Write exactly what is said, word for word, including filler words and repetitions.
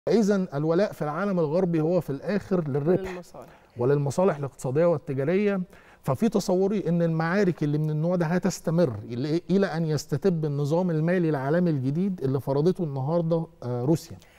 إذن الولاء في العالم الغربي هو في الآخر للربح للمصالح. وللمصالح الاقتصادية والتجارية. ففي تصوري أن المعارك اللي من النوع ده هتستمر إلى أن يستتب النظام المالي العالمي الجديد اللي فرضته النهاردة روسيا.